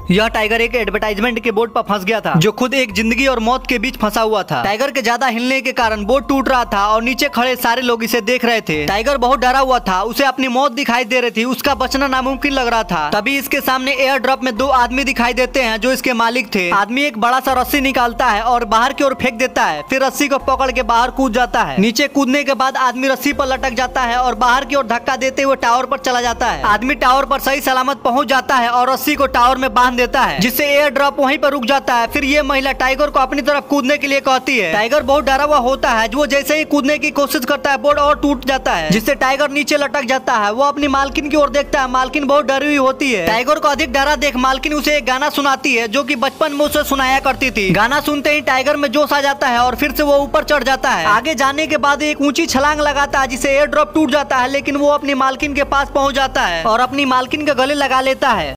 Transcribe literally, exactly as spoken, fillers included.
यह टाइगर एक एडवर्टाइजमेंट के बोर्ड पर फंस गया था, जो खुद एक जिंदगी और मौत के बीच फंसा हुआ था। टाइगर के ज्यादा हिलने के कारण बोर्ड टूट रहा था और नीचे खड़े सारे लोग इसे देख रहे थे। टाइगर बहुत डरा हुआ था, उसे अपनी मौत दिखाई दे रही थी, उसका बचना नामुमकिन लग रहा था। तभी इसके सामने एयर ड्रॉप में दो आदमी दिखाई देते हैं जो इसके मालिक थे। आदमी एक बड़ा सा रस्सी निकालता है और बाहर की ओर फेंक देता है, फिर रस्सी को पकड़ के बाहर कूद जाता है। नीचे कूदने के बाद आदमी रस्सी पर लटक जाता है और बाहर की ओर धक्का देते हुए टावर पर चला जाता है। आदमी टावर पर सही सलामत पहुंच जाता है और रस्सी को टावर में बांध देता है, जिससे एयर ड्रॉप वहीं पर रुक जाता है। फिर ये महिला टाइगर को अपनी तरफ कूदने के लिए कहती है। टाइगर बहुत डरा हुआ होता है, जो जैसे ही कूदने की कोशिश करता है बोर्ड और टूट जाता है, जिससे टाइगर नीचे लटक जाता है। वो अपनी मालकिन की ओर देखता है, मालकिन बहुत डरी हुई होती है। टाइगर को अधिक डरा देख मालकिन उसे एक गाना सुनाती है, जो कि बचपन में उसे सुनाया करती थी। गाना सुनते ही टाइगर में जोश आ जाता है और फिर से वो ऊपर चढ़ जाता है। आगे जाने के बाद एक ऊंची छलांग लगाता है, जिससे एयर ड्रॉप टूट जाता है, लेकिन वो अपनी मालकिन के पास पहुंच जाता है और अपनी मालकिन के गले लगा लेता है।